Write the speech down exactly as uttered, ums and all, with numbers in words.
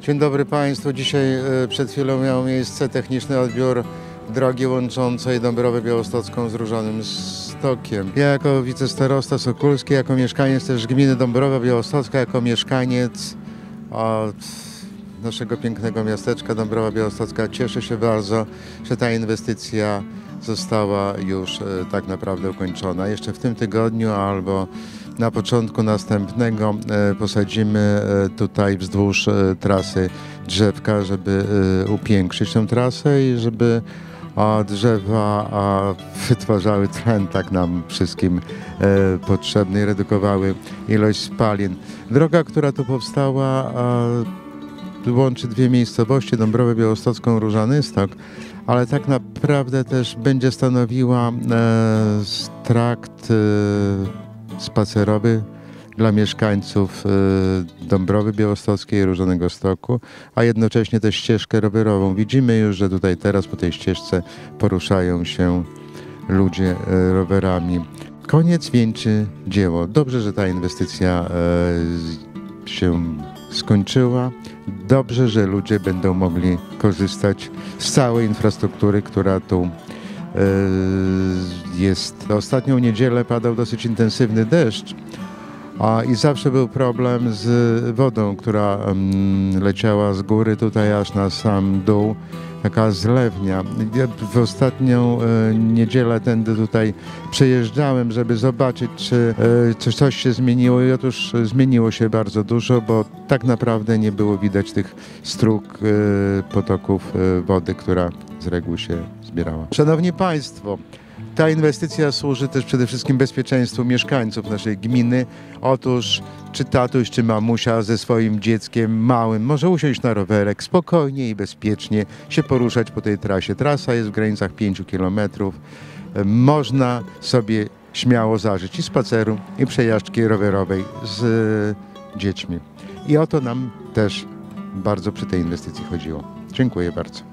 Dzień dobry Państwu. Dzisiaj przed chwilą miał miejsce techniczny odbiór drogi łączącej Dąbrowę Białostocką z Różanym Stokiem. Ja jako wicestarosta Sokulski, jako mieszkaniec też gminy Dąbrowa Białostocka, jako mieszkaniec od naszego pięknego miasteczka Dąbrowa Białostocka cieszę się bardzo, że ta inwestycja została już tak naprawdę ukończona. Jeszcze w tym tygodniu albo na początku następnego posadzimy tutaj wzdłuż trasy drzewka, żeby upiększyć tę trasę i żeby drzewa wytwarzały tlen tak nam wszystkim potrzebny i redukowały ilość spalin. Droga, która tu powstała, łączy dwie miejscowości, Dąbrowę Białostocką, Różany Stok, ale tak naprawdę też będzie stanowiła trakt spacerowy dla mieszkańców Dąbrowy Białostockiej i Różanego Stoku, a jednocześnie też ścieżkę rowerową. Widzimy już, że tutaj teraz po tej ścieżce poruszają się ludzie rowerami. Koniec wieńczy dzieło. Dobrze, że ta inwestycja się skończyła. Dobrze, że ludzie będą mogli korzystać z całej infrastruktury, która tu jest. Ostatnią niedzielę padał dosyć intensywny deszcz a, i zawsze był problem z wodą, która um, leciała z góry tutaj aż na sam dół. Taka zlewnia. Ja w ostatnią e, niedzielę tędy tutaj przejeżdżałem, żeby zobaczyć, czy, e, czy coś się zmieniło. I otóż zmieniło się bardzo dużo, bo tak naprawdę nie było widać tych strug e, potoków e, wody, która z reguły się zbierała. Szanowni Państwo, ta inwestycja służy też przede wszystkim bezpieczeństwu mieszkańców naszej gminy. Otóż czy tatuś, czy mamusia ze swoim dzieckiem małym może usiąść na rowerek, spokojnie i bezpiecznie się poruszać po tej trasie. Trasa jest w granicach pięciu kilometrów. Można sobie śmiało zażyć i spaceru, i przejażdżki rowerowej z dziećmi. I o to nam też bardzo przy tej inwestycji chodziło. Dziękuję bardzo.